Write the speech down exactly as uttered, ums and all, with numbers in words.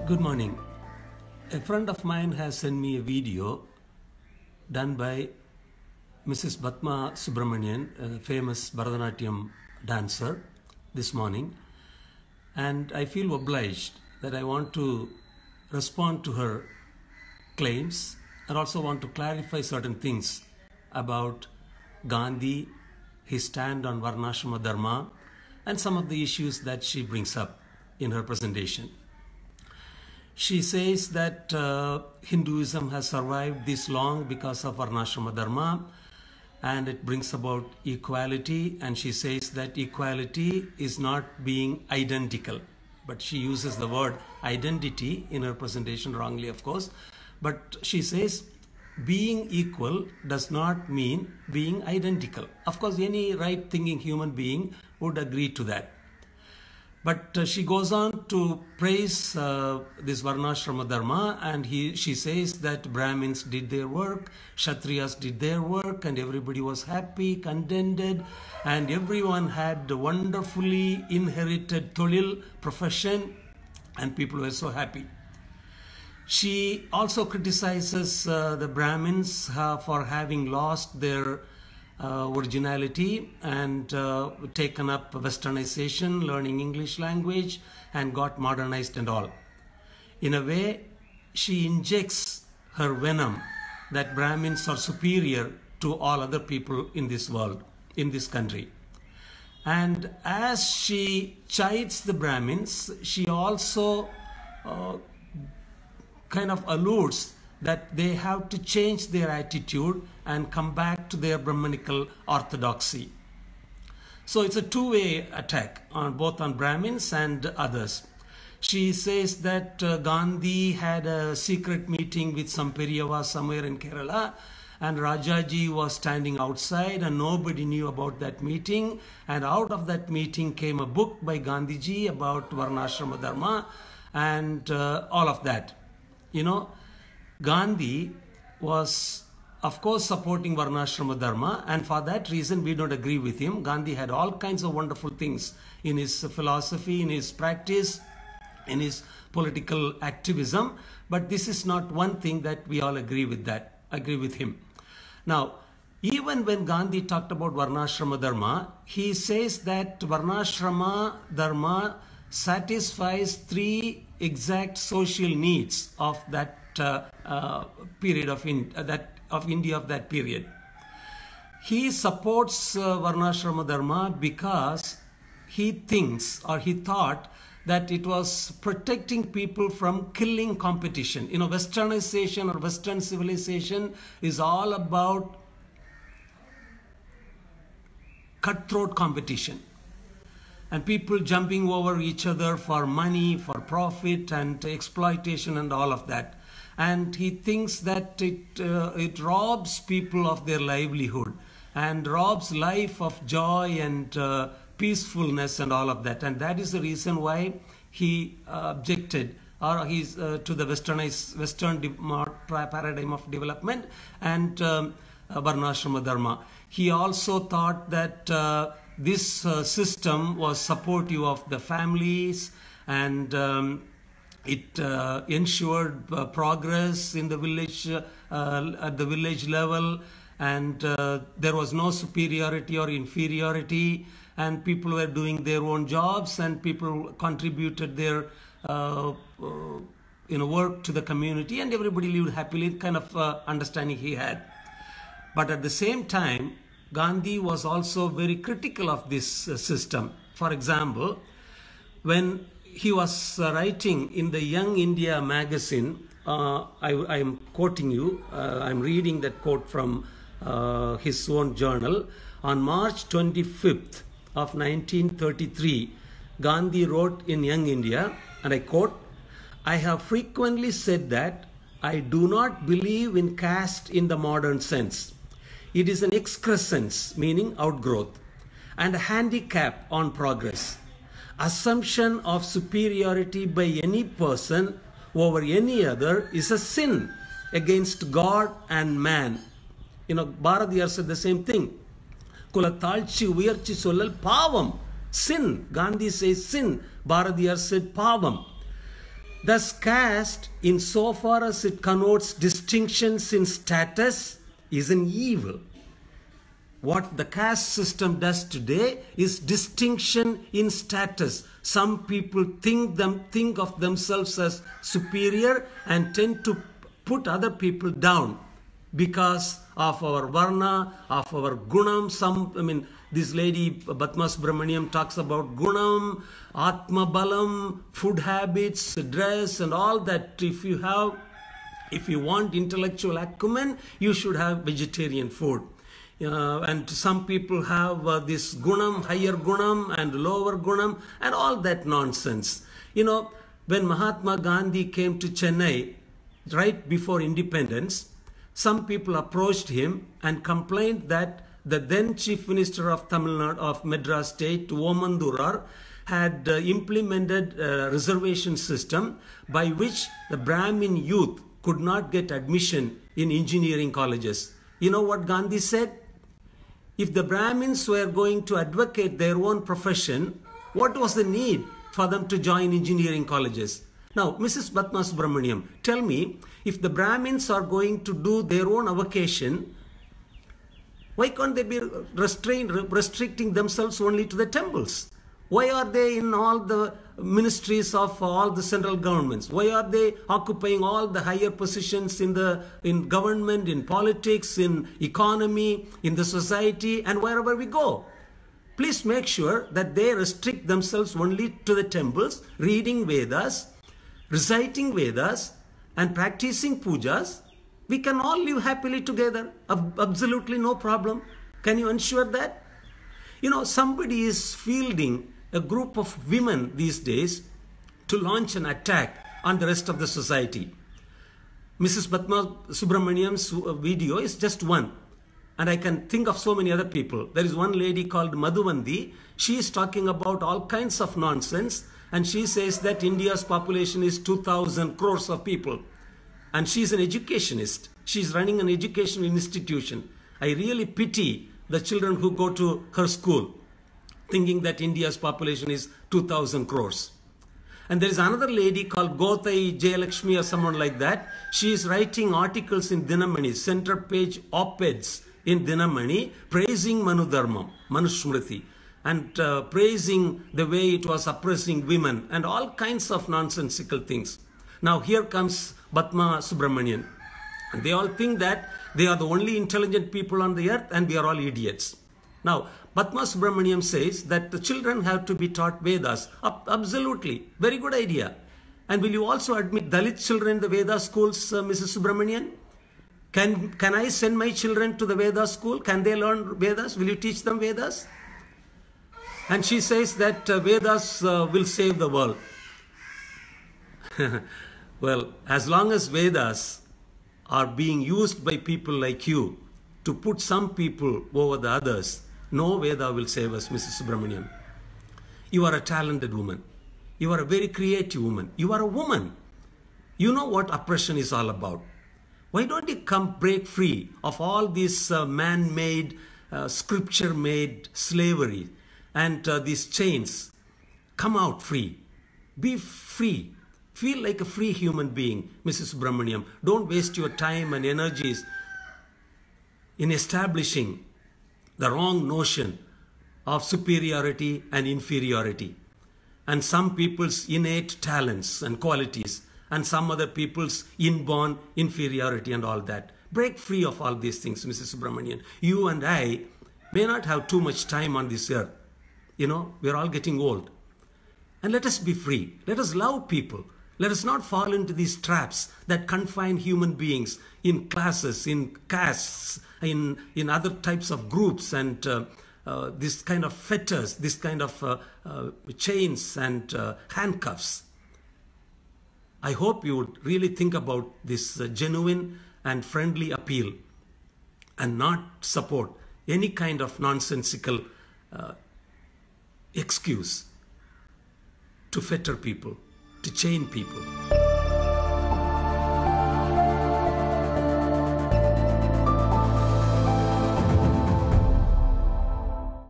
Good morning. A friend of mine has sent me a video done by Missus Batma Subramanian, a famous Bharatanatyam dancer, this morning. And I feel obliged that I want to respond to her claims and also want to clarify certain things about Gandhi, his stand on Varnashrama Dharma, and some of the issues that she brings up in her presentation. She says that uh, Hinduism has survived this long because of Varnashrama Dharma, and it brings about equality, and she says that equality is not being identical. But she uses the word identity in her presentation, wrongly of course. But she says being equal does not mean being identical. Of course, any right-thinking human being would agree to that. But uh, she goes on to praise uh, this Varnashrama Dharma, and he, she says that Brahmins did their work, Kshatriyas did their work, and everybody was happy, contented, and everyone had a wonderfully inherited tolil profession, and people were so happy. She also criticizes uh, the Brahmins uh, for having lost their Uh, originality and uh, taken up westernization, learning English language, and got modernized and all. In a way, she injects her venom that Brahmins are superior to all other people in this world, in this country. And as she chides the Brahmins, she also uh, kind of alludes that they have to change their attitude and come back to their Brahmanical orthodoxy. So it's a two-way attack on both on Brahmins and others. She says that uh, Gandhi had a secret meeting with some Periyava somewhere in Kerala, and Rajaji was standing outside and nobody knew about that meeting, and out of that meeting came a book by Gandhiji about Varnashrama Dharma and uh, all of that. You know, Gandhi was, of course, supporting Varnashrama Dharma, and for that reason we don't agree with him. Gandhi had all kinds of wonderful things in his philosophy, in his practice, in his political activism, but this is not one thing that we all agree with that, agree with him. Now, even when Gandhi talked about Varnashrama Dharma, he says that Varnashrama Dharma satisfies three exact social needs of that Uh, uh, period of in, uh, that of India of that period. He supports uh, Varnashrama Dharma because he thinks, or he thought, that it was protecting people from killing competition. You know, westernization or Western civilization is all about cutthroat competition, and people jumping over each other for money, for profit, and exploitation, and all of that. And he thinks that it, uh, it robs people of their livelihood and robs life of joy and uh, peacefulness and all of that. And that is the reason why he uh, objected or he's uh, to the westernized Western paradigm of development and um, uh, Varnashrama Dharma. He also thought that uh, this uh, system was supportive of the families, and um, it uh, ensured uh, progress in the village, uh, at the village level, and uh, there was no superiority or inferiority, and people were doing their own jobs, and people contributed their uh, uh, you know, work to the community, and everybody lived happily, kind of uh, understanding he had. But at the same time, Gandhi was also very critical of this uh, system. For example, when he was uh, writing in the Young India magazine, uh, I, I am quoting you, uh, I am reading that quote from uh, his own journal. On March twenty-fifth of nineteen thirty-three, Gandhi wrote in Young India, and I quote, "I have frequently said that I do not believe in caste in the modern sense. It is an excrescence, meaning outgrowth, and a handicap on progress. Assumption of superiority by any person over any other is a sin against God and man." You know, Bharatiyar said the same thing. Kulathalchi uyarchi sollal pavam, sin. Gandhi says sin. Bharatiyar said pavam. Thus, caste, in so far as it connotes distinctions in status, is an evil. What the caste system does today is distinction in status. Some people think them think of themselves as superior and tend to put other people down because of our varna, of our gunam. Some, I mean, this lady Batma Subramaniam talks about gunam, atma balam, food habits, dress, and all that. If you have, if you want intellectual acumen, you should have vegetarian food. Uh, and some people have uh, this gunam, higher gunam and lower gunam and all that nonsense. You know, when Mahatma Gandhi came to Chennai right before independence, some people approached him and complained that the then Chief Minister of Tamil Nadu, of Madras State, Omandurar, had uh, implemented a reservation system by which the Brahmin youth could not get admission in engineering colleges. You know what Gandhi said? If the Brahmins were going to advocate their own profession, what was the need for them to join engineering colleges? Now, Missus Batma Subramaniam, tell me, if the Brahmins are going to do their own avocation, why can't they be restrained, restricting themselves only to the temples? Why are they in all the ministries of all the central governments? Why are they occupying all the higher positions in the in government, in politics, in economy, in the society, and wherever we go? Please make sure that they restrict themselves only to the temples, reading Vedas, reciting Vedas, and practicing pujas. We can all live happily together. Absolutely no problem. Can you ensure that? You know, somebody is fielding a group of women these days to launch an attack on the rest of the society. Missus Batma Subramaniam's video is just one. And I can think of so many other people. There is one lady called Madhuvandi. She is talking about all kinds of nonsense. And she says that India's population is two thousand crores of people. And she's an educationist. She's running an educational institution. I really pity the children who go to her school, thinking that India's population is two thousand crores. And there is another lady called Gotai Jayalakshmi or someone like that. She is writing articles in Dinamani, center page op-eds in Dinamani, praising Manu Dharmam, Manusmriti, and uh, praising the way it was oppressing women and all kinds of nonsensical things. Now here comes Batma Subramanian. And they all think that they are the only intelligent people on the earth and we are all idiots. Now, Batma Subramaniam says that the children have to be taught Vedas. Absolutely. Very good idea. And will you also admit Dalit children in the Veda schools, uh, Missus Subramanian? Can, can I send my children to the Veda school? Can they learn Vedas? Will you teach them Vedas? And she says that uh, Vedas uh, will save the world. Well, as long as Vedas are being used by people like you to put some people over the others, no Veda will save us, Missus Subramaniam. You are a talented woman. You are a very creative woman. You are a woman. You know what oppression is all about. Why don't you come break free of all this uh, man-made, uh, scripture-made slavery and uh, these chains? Come out free. Be free. Feel like a free human being, Missus Subramaniam. Don't waste your time and energies in establishing the wrong notion of superiority and inferiority, and some people's innate talents and qualities, and some other people's inborn inferiority and all that. Break free of all these things, Missus Subramanian. You and I may not have too much time on this earth. You know, we're all getting old. And let us be free. Let us love people. Let us not fall into these traps that confine human beings in classes, in castes, in, in other types of groups, and uh, uh, this kind of fetters, this kind of uh, uh, chains and uh, handcuffs. I hope you would really think about this uh, genuine and friendly appeal and not support any kind of nonsensical uh, excuse to fetter people, to chain people.